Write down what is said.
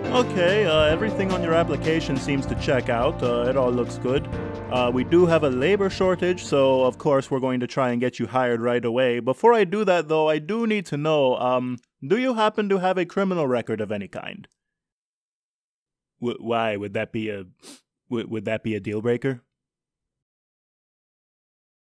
Okay, everything on your application seems to check out. It all looks good. We do have a labor shortage, so of course we're going to try and get you hired right away. Before I do that, though, I do need to know, do you happen to have a criminal record of any kind? Why? Would that be a deal breaker?